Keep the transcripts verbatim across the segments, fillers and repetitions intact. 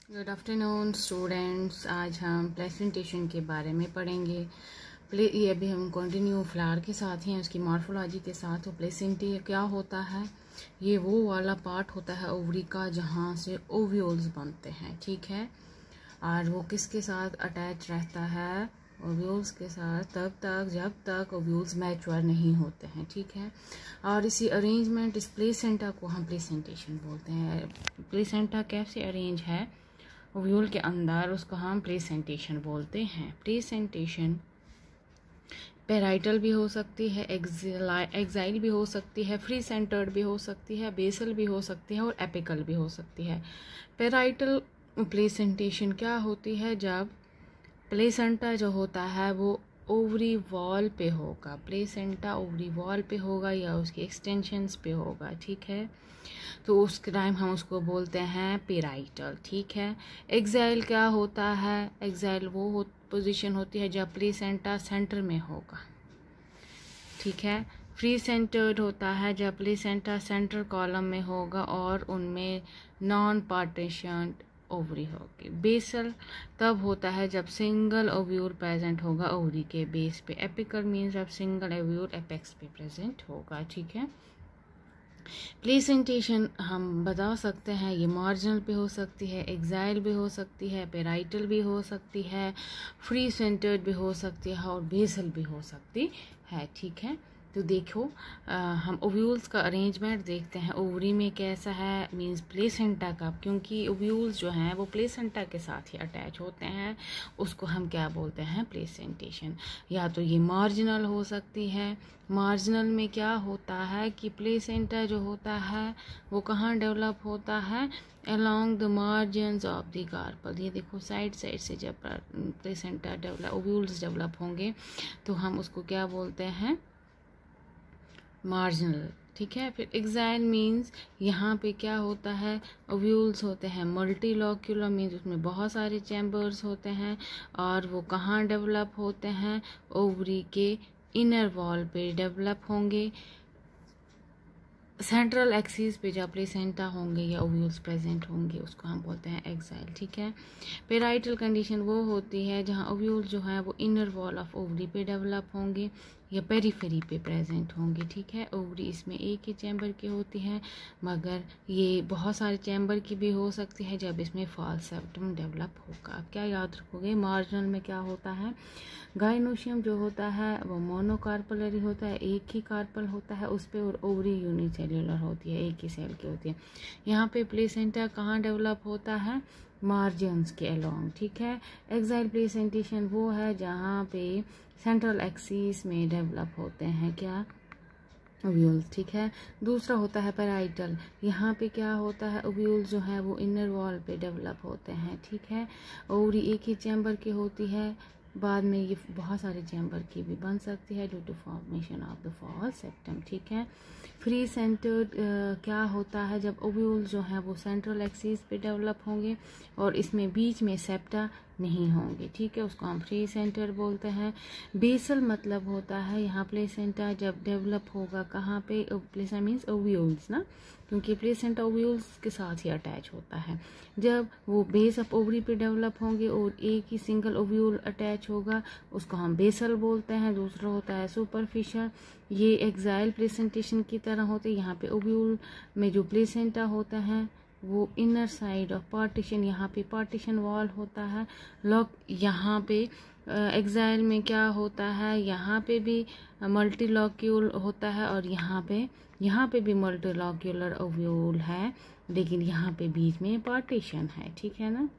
Good afternoon students. आज हम presentation के बारे में पढ़ेंगे। प्ले ये अभी हम कंटिन्यू फ्लावर के साथ हैं, उसकी मॉर्फोलॉजी के साथ। तो प्लेसेंटा क्या होता है? ये वो वाला पार्ट होता है ओवरी का जहाँ से ओव्यूल्स बनते हैं, ठीक है। और वो किसके साथ अटैच रहता है? ओव्यूल्स के साथ तब तक जब तक ओव्यूल्स मैच्योर नहीं होते हैं, ठीक है। और इसी अरेंजमेंट इस प्लेसेंटा को हम प्लेसेंटेशन बोलते हैं। प्लेसेंटा कैसे अरेंज है ओव्यूल के अंदर, उसको हम प्लेसेंटेशन बोलते हैं। प्लेसेंटेशन पेराइटल भी हो सकती है, एक्साइल भी हो सकती है, फ्री सेंटर्ड भी हो सकती है, बेसल भी हो सकती है और एपिकल भी हो सकती है। पेराइटल प्लेसेंटेशन क्या होती है? जब प्लेसेंटा जो होता है वो ओवरी वॉल पे होगा, प्लेसेंटा ओवरी वॉल पे होगा या उसकी एक्सटेंशंस पे होगा, ठीक है। तो उस टाइम हम उसको बोलते हैं पेराइटल, ठीक है। एक्साइल क्या होता है? एक्साइल वो हो, पोजीशन होती है जब प्लेसेंटा सेंटर में होगा, ठीक है। फ्री सेंटर्ड होता है जब प्लेसेंटा सेंटर कॉलम में होगा और उनमें नॉन पार्टीशन ओवरी होगी। बेसल तब होता है जब सिंगल ओव्यूल प्रेजेंट होगा ओवरी के बेस पे। एपिकल मीन्स जब सिंगल ओव्यूल एपेक्स पे प्रेजेंट होगा, ठीक है। प्लेसेंटेशन हम बता सकते हैं ये मार्जिनल पे हो सकती है, एक्साइल भी हो सकती है, पेराइटल भी हो सकती है, फ्री सेंटर्ड भी हो सकती है और बेसल भी हो सकती है, ठीक है। तो देखो आ, हम ओव्यूल्स का अरेंजमेंट देखते हैं। ओवरी में कैसा है मींस प्लेसेंटा का, क्योंकि ओव्यूल्स जो हैं वो प्लेसेंटा के साथ ही अटैच होते हैं, उसको हम क्या बोलते हैं? प्लेसेंटेशन। या तो ये मार्जिनल हो सकती है। मार्जिनल में क्या होता है कि प्लेसेंटा जो होता है वो कहाँ डेवलप होता है? Along the margins of the carpel. ये देखो साइड साइड से जब प्लेसेंटा डेवलप ओव्यूल्स डेवलप होंगे तो हम उसको क्या बोलते हैं? मार्जिनल, ठीक है। फिर एक्साइल मीन्स यहाँ पे क्या होता है? ओव्यूल्स होते हैं मल्टीलोक्यूलर, मीन्स उसमें बहुत सारे चैम्बर्स होते हैं और वो कहाँ डेवलप होते हैं? ओवरी के इनर वॉल पे डेवलप होंगे। सेंट्रल एक्सिस पे जब प्लेसेंटा होंगे या ओव्यूल्स प्रेजेंट होंगे उसको हम बोलते हैं एक्साइल, ठीक है। पेराइटल कंडीशन वो होती है जहाँ ओव्यूल्स जो है वो इनर वॉल ऑफ ओवरी पे डेवलप होंगे या पेरीफेरी पे प्रेजेंट होंगे, ठीक है। ओवरी इसमें एक ही चैम्बर की होती है, मगर ये बहुत सारे चैम्बर की भी हो सकती है जब इसमें फॉल्स सेप्टम डेवलप होगा। अब क्या याद रखोगे? मार्जिनल में क्या होता है? गाइनोशियम जो होता है वो मोनोकार्पलरी होता है, एक ही कार्पल होता है उस पर, और ओवरी यूनिसेल्युलर होती है, एक ही सेल की होती है। यहाँ पे प्लेसेंटा कहाँ डेवलप होता है? मार्जिन्स के अलोंग, ठीक है। एक्साइल प्लेसेंटेशन वो है जहाँ पे सेंट्रल एक्सिस में डेवलप होते हैं क्या? ओव्यूल्स, ठीक है। दूसरा होता है पेराइटल। यहाँ पे क्या होता है? ओव्यूल्स जो है वो इनर वॉल पे डेवलप होते हैं, ठीक है। ओवरी एक ही चैम्बर की होती है, बाद में ये बहुत सारे चैम्बर की भी बन सकती है due to formation of the false septum, ठीक है। फ्री सेंटर्ड क्या होता है? जब ओव्यूल्स जो है वो सेंट्रल एक्सिस पे डेवलप होंगे और इसमें बीच में सेप्टा नहीं होंगे, ठीक है, उसको हम फ्री सेंटर बोलते हैं। बेसल मतलब होता है यहाँ प्लेसेंटा जब डेवलप होगा कहाँ पे? प्लेसेंटा मीन्स ओव्यूल्स ना, क्योंकि प्लेसेंटा ओव्यूल्स के साथ ही अटैच होता है। जब वो बेस ऑफ ओवरी पे डेवलप होंगे और एक ही सिंगल ओव्यूल अटैच होगा उसको हम बेसल बोलते हैं। दूसरा होता है सुपरफिशियल, ये एक्साइल प्लेसेंटेशन की तरह होते हैं। यहाँ पे ओव्यूल में जो प्लेसेंटा होता है वो इनर साइड ऑफ पार्टीशन, यहाँ पे पार्टीशन वॉल होता है लॉक। यहाँ पे एक्साइल में क्या होता है? यहाँ पे भी मल्टीलॉक्यूल होता है और यहाँ पे यहाँ पे भी मल्टीलॉक्यूलर ओव्यूल है, लेकिन यहाँ पे बीच में पार्टीशन है, ठीक है ना।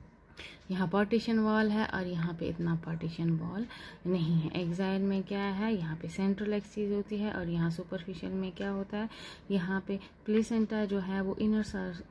यहाँ पार्टीशन वॉल है और यहाँ पे इतना पार्टीशन वॉल नहीं है। एक्साइल में क्या है? यहाँ पे सेंट्रल एक्सिस होती है और यहाँ सुपरफिशियल में क्या होता है? यहाँ पे प्लेसेंटा जो है वो inner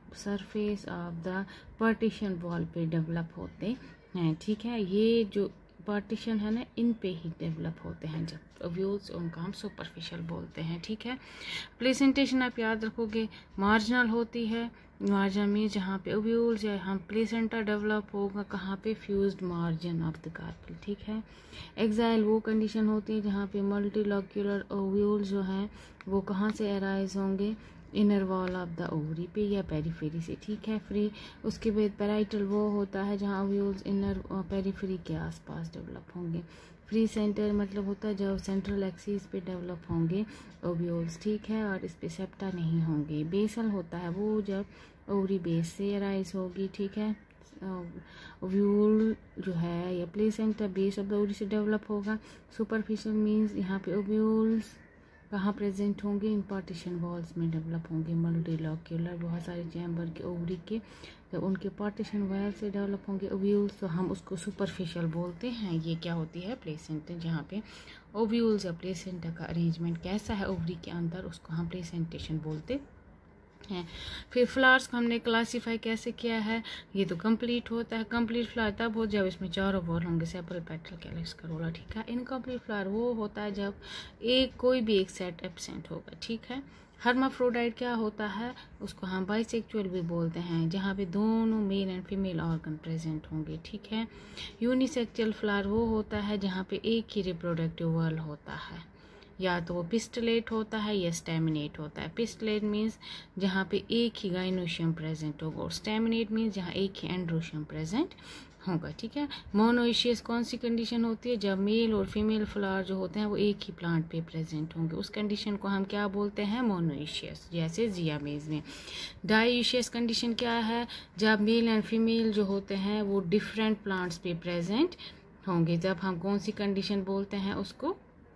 surface of the partition wall पे डेवलप होते हैं, ठीक है। ये जो पार्टीशन है ना, इन पे ही डेवलप होते हैं जब ओव्यूल्स, उनका हम सुपरफिशियल बोलते हैं, ठीक है। प्लेसेंटेशन आप याद रखोगे मार्जिनल होती है। मार्जिन में जहाँ पे ओव्यूल्स या हम प्लेसेंटा डेवलप होगा कहाँ पे? Fused margin of the carpel, ठीक है। एक्साइल वो कंडीशन होती है जहाँ पे मल्टीलॉक्यूलर ओव्यूल्स जो हैं वो कहाँ से अराइज होंगे? Inner wall of the ovary पे या पेरीफेरी से, ठीक है। फ्री उसके बाद पैराइटल वो होता है जहाँ ओव्यूल्स इनर पेरीफेरी के आसपास डेवलप होंगे। फ्री सेंटर मतलब होता है जब सेंट्रल एक्सिस पे डेवलप होंगे ओव्यूल्स, ठीक है, और इस पे सेप्टा नहीं होंगे। बेसल होता है वो जब ओवरी बेस से अराइज होगी, ठीक है। ओव्यूल जो है या placenta base of the ovary से डेवलप होगा। सुपरफिशियल मींस यहाँ पे ओव्यूल्स कहाँ प्रेजेंट होंगे, इन पार्टीशन वॉल्स में डेवलप होंगे। मल्टीलोक्यूलर बहुत सारे चैम्बर के ओवरी के जब उनके पार्टीशन वॉल से डेवलप होंगे ओव्यूल्स तो हम उसको सुपरफिशियल बोलते हैं। ये क्या होती है, प्लेसेंटा, जहाँ पे ओव्यूल्स या प्लेसेंटा का अरेंजमेंट कैसा है ओवरी के अंदर उसको हम प्लेसेंटेशन बोलते हैं। फिर फ्लावर्स को हमने क्लासीफाई कैसे किया है, ये तो कंप्लीट होता है। कंप्लीट फ्लावर तब हो जब इसमें चारों वॉल होंगे, सेपरल पेटल कैलिक्स करोला, ठीक है। इनकम्प्लीट फ्लावर वो होता है जब एक कोई भी एक सेट एब्सेंट होगा, ठीक है। हर्माफ्रोडाइट क्या होता है, उसको हम बाइसेक्सुअल भी बोलते हैं, जहाँ पे दोनों male and female organ present होंगे, ठीक है। यूनिसेक्सुअल फ्लावर वो होता है जहाँ पे एक ही रिप्रोडक्टिव वॉल होता है, या तो वो पिस्टलेट होता है या स्टेमिनेट होता है। पिस्टलेट मीन्स जहाँ पे एक ही गाइनोशियम प्रेजेंट होगा और स्टेमिनेट मीन्स जहाँ एक ही एंड्रोशियम प्रेजेंट होगा, ठीक है। मोनोइशियस कौन सी कंडीशन होती है, जब मेल और फीमेल फ्लावर जो होते हैं वो एक ही प्लांट पे प्रेजेंट होंगे, उस कंडीशन को हम क्या बोलते हैं, मोनोइशियस, जैसे जियामेज में। डाइशियस कंडीशन क्या है, जब मेल एंड फीमेल जो होते हैं वो डिफरेंट प्लांट्स पे प्रेजेंट होंगे, जब हम कौन सी कंडीशन बोलते हैं उसको,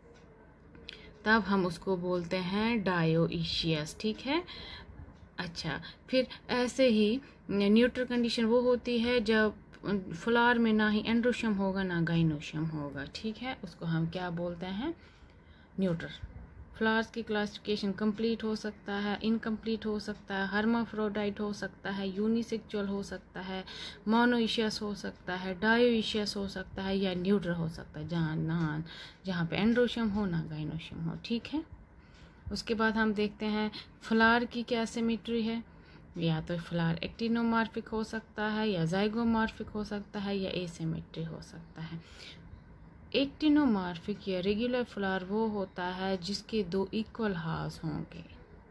तब हम उसको बोलते हैं डायोइशियस, ठीक है। अच्छा, फिर ऐसे ही न्यूट्रल कंडीशन वो होती है जब फ्लावर में ना ही एंड्रोशियम होगा ना गाइनोशियम होगा, ठीक है, उसको हम क्या बोलते हैं, न्यूट्रल। फ्लावर्स की क्लासिफिकेशन कंप्लीट हो सकता है, इनकम्प्लीट हो सकता है, हर्माफ्रोडाइट हो सकता है, यूनिसेक्सुअल हो सकता है, मोनोइशियस हो सकता है, डायोइशियस हो सकता है या न्यूट्रल हो सकता है, जहाँ ना जहाँ पे एंड्रोशियम हो ना गाइनोशियम हो, ठीक है। उसके बाद हम देखते हैं फ्लावर की क्या सिमेट्री है, या तो फ्लावर एक्टिनोमॉर्फिक हो सकता है या जाइगोमॉर्फिक हो सकता है या एसिमेट्री हो सकता है। एक्टिनोमॉर्फिक या रेगुलर फ्लावर वो होता है जिसके दो इक्वल हाफ्स होंगे,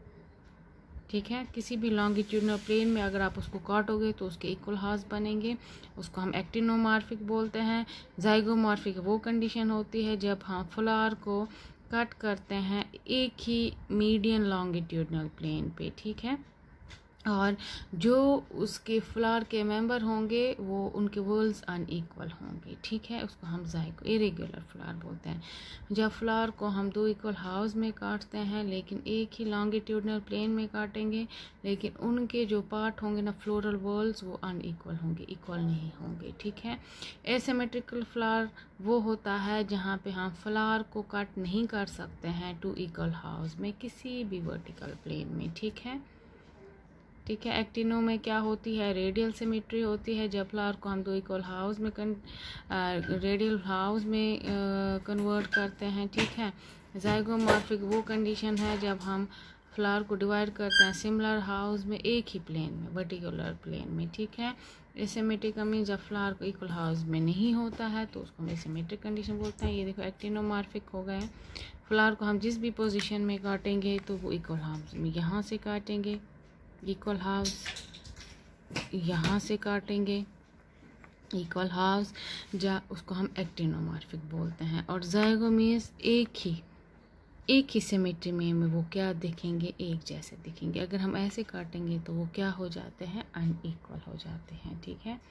ठीक है। किसी भी लॉन्गिट्यूडनल प्लेन में अगर आप उसको काटोगे तो उसके इक्वल हाफ्स बनेंगे, उसको हम एक्टिनोमॉर्फिक बोलते हैं। जाइगोमॉर्फिक वो कंडीशन होती है जब हम फ्लावर को कट करते हैं एक ही मीडियन लॉन्गिट्यूडनल प्लेन पे, ठीक है, और जो उसके फ्लावर के मेंबर होंगे वो उनके वॉल्स अनइक्वल होंगे, ठीक है, उसको हम जाइगो इरेगुलर फ्लावर बोलते हैं। जब फ्लावर को हम दो इक्वल हाफ्स में काटते हैं लेकिन एक ही लॉन्गिट्यूडनल प्लेन में काटेंगे, लेकिन उनके जो पार्ट होंगे ना फ्लोरल वॉल्स वो अनइक्वल होंगे, इक्वल नहीं होंगे, ठीक है। एसिमेट्रिकल फ्लावर वो होता है जहाँ पे हम फ्लावर को कट नहीं कर सकते हैं टू इक्वल हाफ्स में किसी भी वर्टिकल प्लेन में, ठीक है, ठीक है। एक्टिनो में क्या होती है, रेडियल सिमेट्री होती है, जब फ्लावर को हम दो इक्वल हाउस में कन रेडियल हाउस में कन्वर्ट करते हैं, ठीक है। जाइगोमॉर्फिक वो कंडीशन है जब हम फ्लावर को डिवाइड करते हैं सिमिलर हाउस में एक ही प्लेन में, वर्टिकुलर प्लेन में, ठीक है। एसिमेट्रिक मीन जब फ्लावर को इक्वल हाउस में नहीं होता है तो उसको हम एसिमेट्रिक कंडीशन बोलते हैं। ये देखो एक्टिनोमॉर्फिक हो गए, फ्लावर को हम जिस भी पोजीशन में काटेंगे तो वो इक्वल हाउस में, यहाँ से काटेंगे इक्वल हाउस, यहाँ से काटेंगे इक्वल हाउस, जा उसको हम एक्टिनोमॉर्फिक बोलते हैं। और जाइगो मीन्स एक ही एक ही सिमेट्री में, में वो क्या दिखेंगे, एक जैसे दिखेंगे। अगर हम ऐसे काटेंगे तो वो क्या हो जाते हैं, अनइक्वल हो जाते हैं, ठीक है,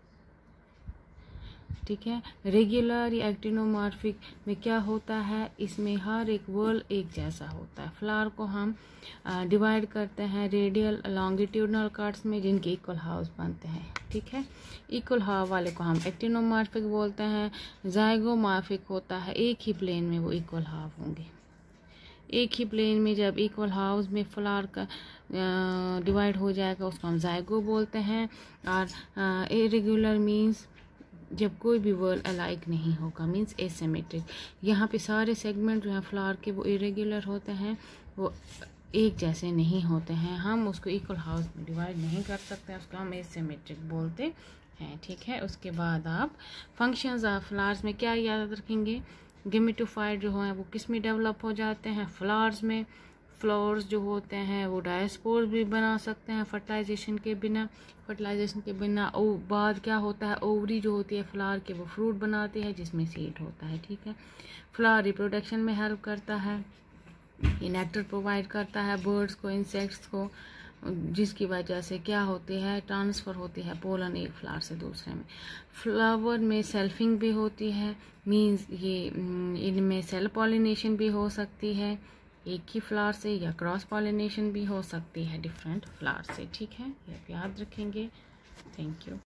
ठीक है। रेगुलर या एक्टिनोमॉर्फिक में क्या होता है, इसमें हर एक वॉल एक जैसा होता है। फ्लावर को हम डिवाइड करते हैं रेडियल लॉन्गिट्यूडनल कट्स में जिनके इक्वल हाउस बनते हैं, ठीक है। इक्वल हाफ वाले को हम एक्टिनोमॉर्फिक बोलते हैं। जाइगोमॉर्फिक होता है एक ही प्लेन में वो इक्वल हाफ होंगे, एक ही प्लेन में जब इक्वल हाउस में फ्लावर का डिवाइड हो जाएगा उसको हम जाइगो बोलते हैं। और इरेगुलर मीन्स जब कोई भी वर्ल अलाइक नहीं होगा, मीन्स एसिमेट्रिक। यहाँ पे सारे सेगमेंट जो हैं फ्लावर के वो इरेगुलर होते हैं, वो एक जैसे नहीं होते हैं, हम उसको इक्वल हाउस में डिवाइड नहीं कर सकते, उसको हम एसिमेट्रिक बोलते हैं, ठीक है। उसके बाद आप फंक्शंस ऑफ फ्लावर्स में क्या याद रखेंगे, गेमेटोफाइट जो हैं वो किस में डेवलप हो जाते हैं, फ्लावर्स में। फ्लावर्स जो होते हैं वो डायस्पोर भी बना सकते हैं फर्टिलाइजेशन के बिना। फर्टिलाइजेशन के बिना ओ बाद क्या होता है, ओवरी जो होती है फ्लावर के वो फ्रूट बनाती है जिसमें सीड होता है, ठीक है। फ्लावर रिप्रोडक्शन में हेल्प करता है, ये नेक्टर प्रोवाइड करता है बर्ड्स को, इंसेक्ट्स को, जिसकी वजह से क्या होती है, ट्रांसफ़र होती है पोलन एक फ्लावर से दूसरे में। फ्लावर में सेल्फिंग भी होती है, मींस ये इनमें सेल पॉलिनेशन भी हो सकती है एक ही फ्लावर से, या क्रॉस पॉलिनेशन भी हो सकती है डिफरेंट फ्लावर से, ठीक है। ये आप याद रखेंगे। Thank you.